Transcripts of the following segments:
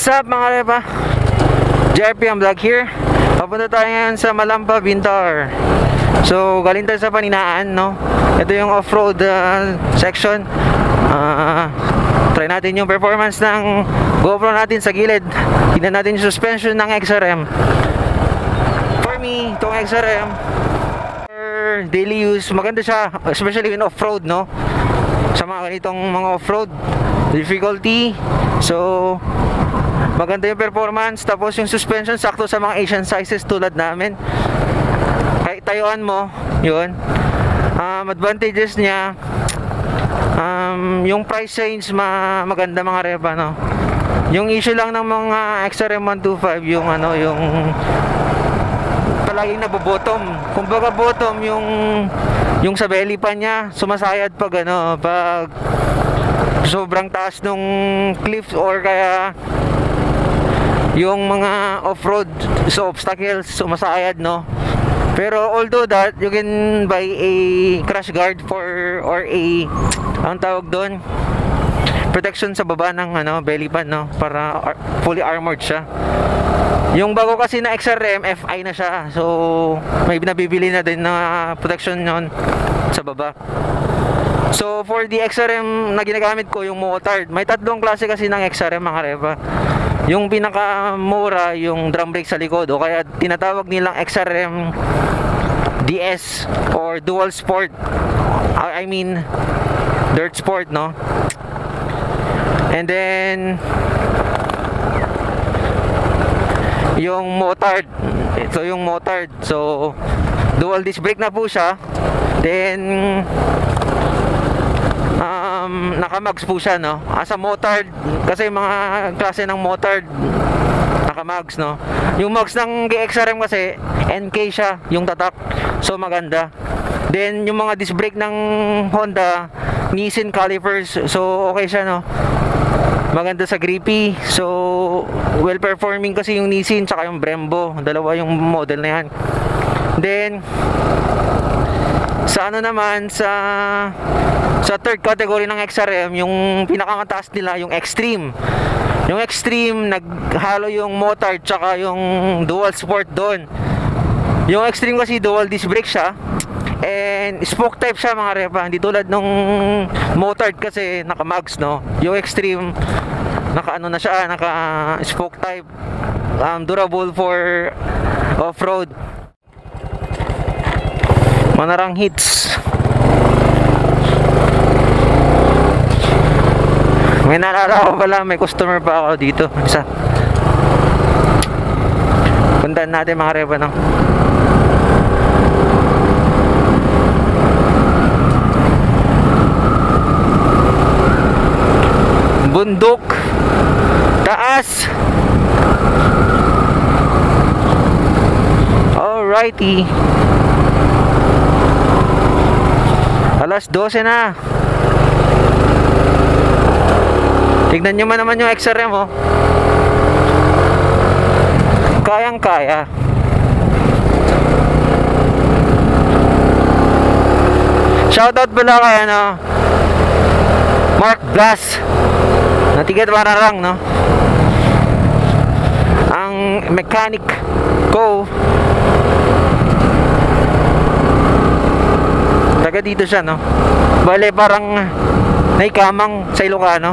What's up mga repa? JRPM Vlog here. Papunta tayo ngayon sa Malampa, Bintar. So galing tayo sa Paninaan, no? Ito yung off-road section. Try natin yung performance ng GoPro natin sa gilid. Tignan natin yung suspension ng XRM. For me, itong XRM for daily use, maganda siya, especially in off-road, no? Sa mga ganitong mga off-road difficulty. So maganda yung performance. Tapos yung suspension sakto sa mga Asian sizes tulad namin. Kahit tayuan mo, yun. Advantages niya, yung price range maganda mga repa, no? Yung issue lang ng mga XRM 125, yung yung palaging nabobottom. Kumbaga bottom yung sa belly pan niya, sumasayad pag pag sobrang taas nung cliff, or kaya yung mga off-road so obstacles sumasayad, no? Pero although that, you can buy a crash guard or ang tawag doon, protection sa baba ng belly pan, no? Para fully armored siya. Yung bago kasi na XRM, FI na siya. So may nabibili na din na protection yon sa baba. So for the XRM na ginagamit ko, yung motard, may tatlong klase kasi ng XRM mga repa. Yung pinakamura, yung drum brake sa likod, o kaya tinatawag nilang XRM DS or dual sport, I mean dirt sport, no? And then yung motard, ito yung motard. So dual disc brake na po siya. Then naka-mags po siya, no? As a motard, kasi mga klase ng motard naka-mags, no? Yung mags ng GXRM kasi NK siya, yung tatak. So maganda. Then yung mga disc brake ng Honda, Nissin calipers. So okay siya, no? Maganda sa grippy. So well performing kasi yung Nissin tsaka yung Brembo. Dalawa yung model na yan. Then sa naman, sa third category ng XRM, yung pinakamataas nila, yung Extreme. Yung Extreme, naghalo yung motard tsaka yung dual sport doon. Yung Extreme kasi dual disc brake siya, and spoke type siya mga repa. Hindi tulad nung motard kasi naka-mags, no? Yung Extreme, naka spoke type, durable for off-road. Manarang hits. May naalala ko pala, may customer pa ako dito. Isa. Puntahan natin mga repa, no? Bundok. Taas. Alrighty. Alas 12 na. Tignan nyo naman yung XRM, oh. Kayang kaya. Shoutout pala kay Mark Blas Natigat Mararang, no? Ang mechanic ko, taga dito siya, no? Bale parang naikamang sa Ilocano.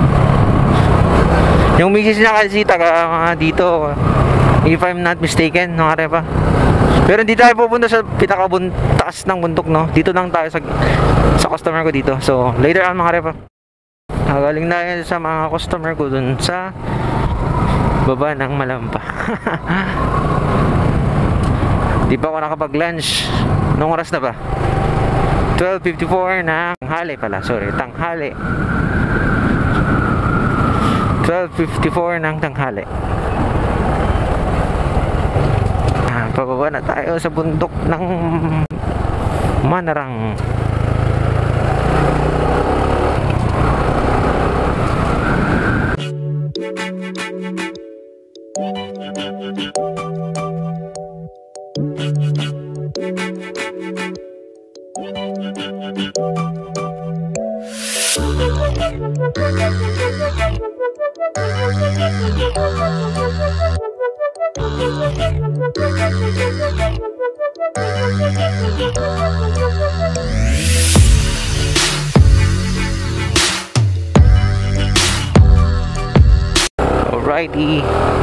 Yung misis niya kasi taga dito, if I'm not mistaken, no, repa. Pero hindi tayo pupunta sa pinakabuntas ng bundok, no? Dito lang tayo sa customer ko dito. So later on mga repa. Galing na yun sa mga customer ko dun sa baba ng Malampa. Di pa ako nakapag-lunch. Nung oras na ba? 12:54 ng tanghali pala. Sorry, tanghali. 12:54 ng tanghali. Pababa na tayo sa bundok ng Manarang. Alrighty.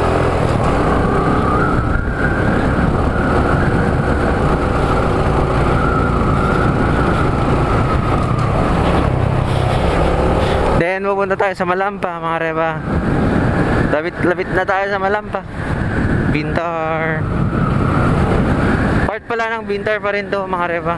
Then pupunta tayo sa Malampa, mga reba. Labit na tayo sa Malampa. Bintar. Part pala ng Bintar pa rin to, mga reba.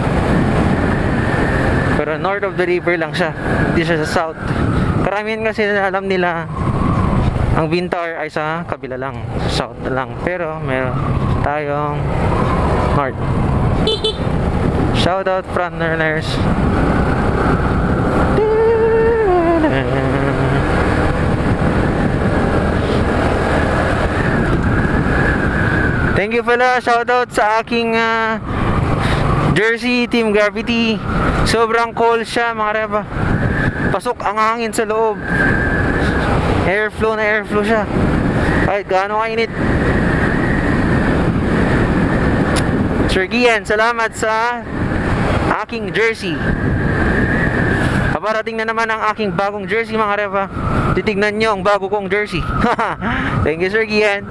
Pero north of the river lang siya, hindi siya sa south. Karamihan kasi alam nila ang Bintar ay sa kabila lang, sa south lang. Pero meron tayong north. Shout out front runners. Thank you pala, shoutout sa aking jersey, Team Gravity. Sobrang cold siya, mga reba. Pasok ang hangin sa loob. Airflow na airflow siya. Kahit gaano kainit. Sir Gian, salamat sa aking jersey. Paparating na naman ang aking bagong jersey, mga reba. Titignan nyo ang bago kong jersey. Thank you, Sir Gian.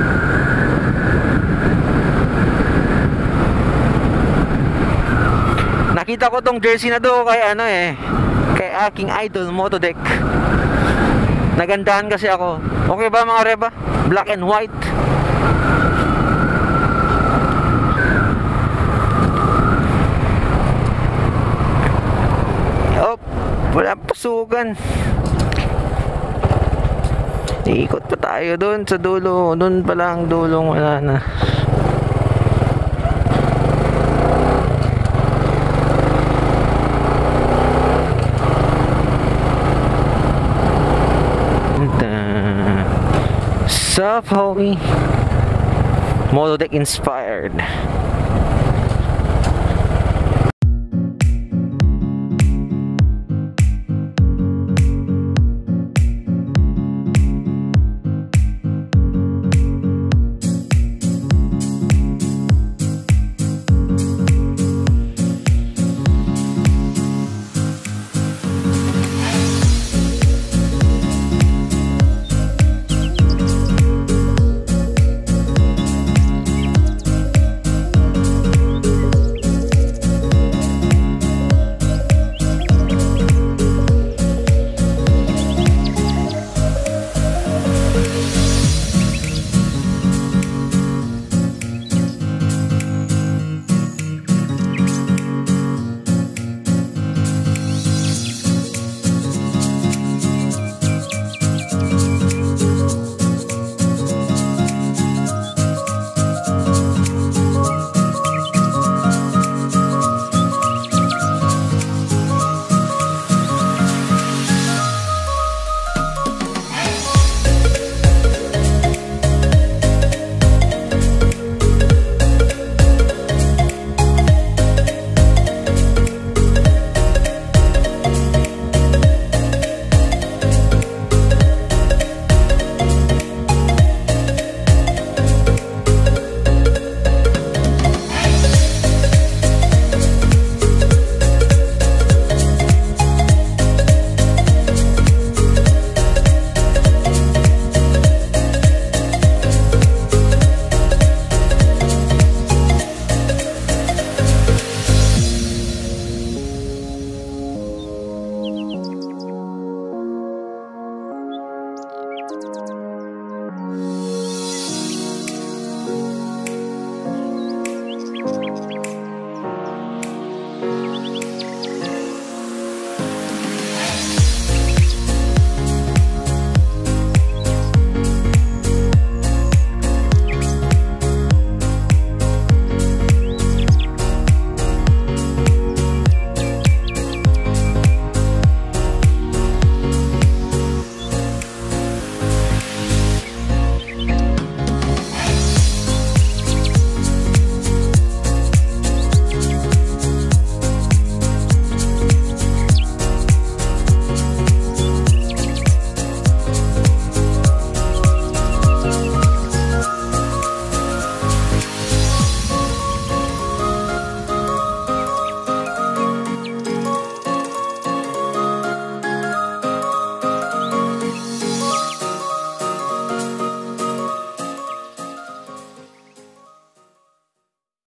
Nakita ko tong jersey na to kay kay aking idol Motodeck. Nagandahan kasi ako. Okay ba, mga reba? Black and white. Oh, wala pasukan. Iikot pa tayo doon sa dulo. Doon pa lang dulong, wala na. Sup, homie? Motodeck inspired.